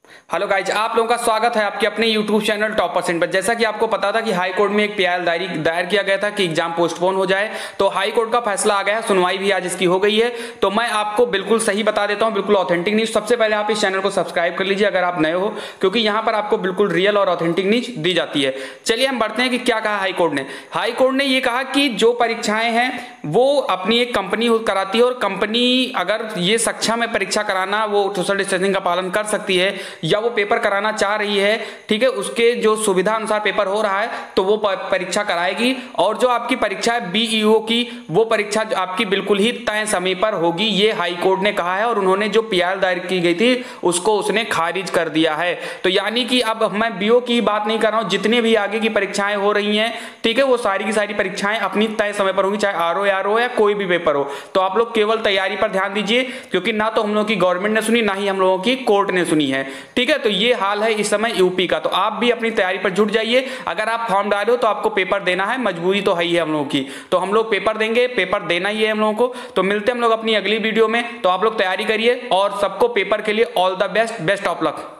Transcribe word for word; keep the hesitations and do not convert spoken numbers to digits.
Hello guys, आप लोगों का स्वागत है आपके अपने यूट्यूब चैनल टॉप परसेंट पर। जैसा कि आपको पता था कि हाई कोर्ट में एक पीआईएल दायर दायर किया गया था कि एग्जाम पोस्टपोन हो जाए, तो हाई कोर्ट का फैसला आ गया है, सुनवाई भी आज इसकी हो गई है। तो मैं आपको बिल्कुल सही बता देता हूं, बिल्कुल ऑथेंटिक न्यूज। सबसे पहले आप इस चैनल को सब्सक्राइब कर लीजिए अगर आप नए हो, क्योंकि यहाँ पर आपको बिल्कुल रियल और ऑथेंटिक न्यूज दी जाती है। चलिए हम बढ़ते हैं कि क्या कहा हाई कोर्ट ने। हाई कोर्ट ने ये कहा कि जो परीक्षाएं हैं वो अपनी एक कंपनी कराती है, और कंपनी अगर ये सक्षम है परीक्षा कराना, वो सोशल डिस्टेंसिंग का पालन कर सकती है, या वो पेपर कराना चाह रही है, ठीक है, उसके जो सुविधा अनुसार पेपर हो रहा है तो वो परीक्षा कराएगी। और जो आपकी परीक्षा है बीईओ की, वो परीक्षा आपकी बिल्कुल ही तय समय पर होगी, ये हाई कोर्ट ने कहा है। और उन्होंने जो पीआईएल दायर की गई थी उसको उसने खारिज कर दिया है। तो यानी कि अब मैं बीओ की बात नहीं कर रहा हूं, जितने भी आगे की परीक्षाएं हो रही हैं, ठीक है, वो सारी की सारी परीक्षाएं अपनी तय समय पर होंगी, चाहे आरओ आरओ या कोई भी पेपर हो। तो आप लोग केवल तैयारी पर ध्यान दीजिए, क्योंकि ना तो हम लोगों की गवर्नमेंट ने सुनी, ना ही हम लोगों की कोर्ट ने सुनी है, ठीक है। तो ये हाल है इस समय यूपी का। तो आप भी अपनी तैयारी पर जुट जाइए। अगर आप फॉर्म डालो तो आपको पेपर देना है, मजबूरी तो है ही है हम लोगों की। तो हम लोग पेपर देंगे, पेपर देना ही है हम लोगों को। तो मिलते हैं हम लोग अपनी अगली वीडियो में। तो आप लोग तैयारी करिए और सबको पेपर के लिए all the best, best of luck.